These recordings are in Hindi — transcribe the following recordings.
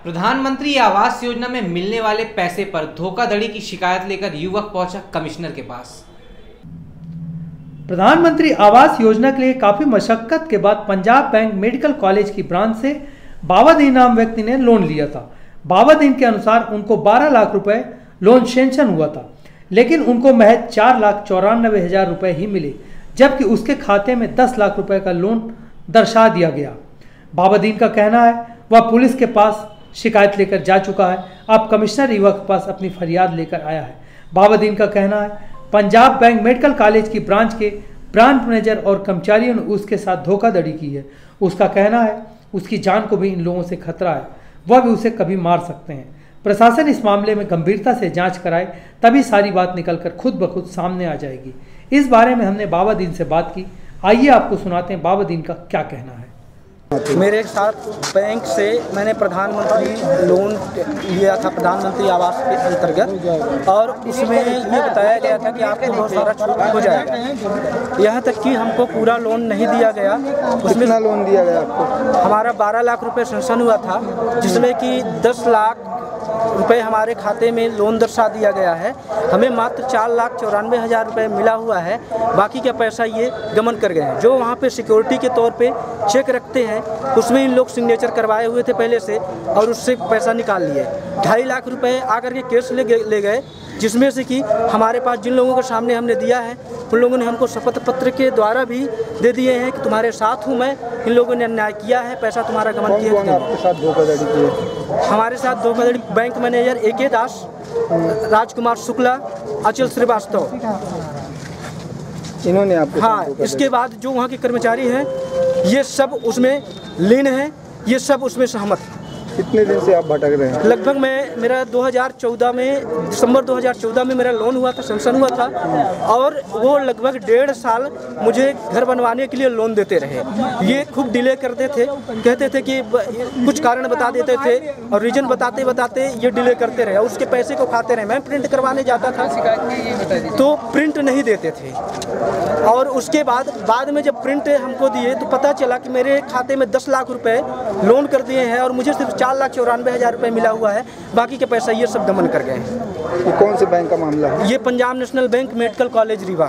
प्रधानमंत्री आवास योजना में मिलने वाले पैसे पर धोखाधड़ी की शिकायत लेकर युवक पहुंचा कमिश्नर के पास। प्रधानमंत्री आवास योजना के लिए काफी मशक्कत के बाद पंजाब बैंक मेडिकल कॉलेज की ब्रांच से बाबादीन नाम व्यक्ति ने लोन लिया था। बाबादीन के अनुसार उनको 12 लाख रुपए लोन सैंक्शन हुआ था, लेकिन उनको महज 4,94,000 रुपए ही मिले, जबकि उसके खाते में 10 लाख रुपए का लोन दर्शा दिया गया। बाबादीन का कहना है वह पुलिस के पास शिकायत लेकर जा चुका है, अब कमिश्नर युवक के पास अपनी फरियाद लेकर आया है। बाबादीन का कहना है पंजाब बैंक मेडिकल कॉलेज की ब्रांच के ब्रांच मैनेजर और कर्मचारियों ने उसके साथ धोखाधड़ी की है। उसका कहना है उसकी जान को भी इन लोगों से खतरा है, वह भी उसे कभी मार सकते हैं। प्रशासन इस मामले में गंभीरता से जांच कराए, तभी सारी बात निकलकर खुद ब खुद सामने आ जाएगी। इस बारे में हमने बाबादीन से बात की, आइए आपको सुनाते हैं बाबादीन का क्या कहना है। मेरे साथ बैंक से मैंने प्रधानमंत्री लोन लिया था, प्रधानमंत्री आवास के अंतर्गत, और उसमें ये बताया गया था कि आपको बहुत सारा छूट हो जाएगा। यहाँ तक कि हमको पूरा लोन नहीं दिया गया। उसमें कितना लोन दिया गया आपको? हमारा 12 लाख रुपए सैंक्शन हुआ था, जिसमें कि 10 लाख रुपए हमारे खाते में लोन दर्शा दिया गया है। हमें मात्र 4,94,000 रुपए मिला हुआ है, बाकी का पैसा ये गमन कर गए हैं। जो वहाँ पे सिक्योरिटी के तौर पे चेक रखते हैं, उसमें इन लोग सिग्नेचर करवाए हुए थे पहले से, और उससे पैसा निकाल लिए। 2.5 लाख रुपए आकर के केस ले गए, जिसमें से कि हमारे पास जिन लोगों के सामने हमने दिया है, उन लोगों ने हमको शपथ पत्र के द्वारा भी दे दिए हैं कि तुम्हारे साथ हूँ मैं, इन लोगों ने अन्याय किया है, पैसा तुम्हारा गमन किया है। आपके साथ धोखाधड़ी की है? हमारे साथ धोखाधड़ी bank manager AK Das, Rajkumar Shukla, Achal Srivastava, इन्होंने आपको? हाँ, इसके बाद जो वहाँ के कर्मचारी हैं ये सब उसमें लीन हैं, ये सब उसमें सहमत हैं। कितने दिन से आप भटक रहे हैं? लगभग मेरा 2014 में, दिसंबर 2014 में मेरा लोन हुआ था, सैंक्शन हुआ था, और वो लगभग 1.5 साल मुझे घर बनवाने के लिए लोन देते रहे। ये खूब डिले करते थे, कहते थे कि कुछ कारण बता देते थे, और रीजन बताते बताते ये डिले करते रहे, उसके पैसे को खाते रहे। मैं प्रिंट करवाने जाता था तो प्रिंट नहीं देते थे, और उसके बाद में जब प्रिंट हमको दिए तो पता चला कि मेरे खाते में 10 लाख रुपए लोन कर दिए हैं, और मुझे सिर्फ 4,94,000 रुपए मिला हुआ है, बाकी के पैसा ये सब गमन कर गए हैं। ये कौन से बैंक का मामला है? ये Punjab national bank medical college Rewa.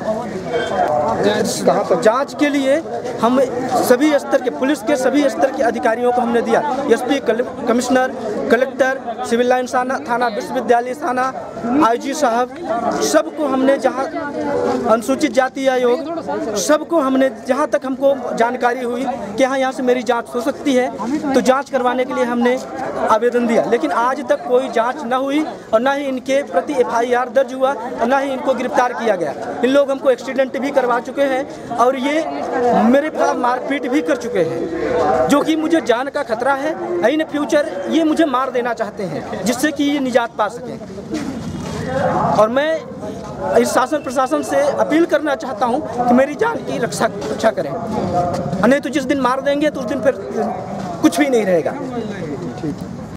कहाँ तक जांच के लिए हम सभी स्तर के, पुलिस के सभी स्तर के अधिकारियों को हमने दिया, SP, commissioner, collector, civil line थाना, विश्वविद्यालय थाना, IG साहब, सबको हमने, जहाँ अनुसूचित जाति आयोग, सबको हमने, जहाँ तक हमको जानकारी हुई कि हाँ यहाँ से मेरी जांच हो सकती है, तो जांच करवाने के लिए हमने आवेदन दिया। लेकिन आज तक कोई जांच न हुई, और न ही इनके प्रति FIR दर्ज हुआ, और न ही इनको गिरफ्तार किया गया। इन लोग हमको एक्सीडेंट भी करवा चुके हैं, और ये मेरे खिलाफ मारपीट भी कर चुके हैं, जो कि मुझे जान का खतरा है। इन फ्यूचर ये मुझे मार देना चाहते हैं, जिससे कि ये निजात पा सकें। और मैं इस शासन प्रशासन से अपील करना चाहता हूं कि मेरी जान की रक्षा करें, नहीं तो जिस दिन मार देंगे तो उस दिन फिर कुछ भी नहीं रहेगा। ठीक।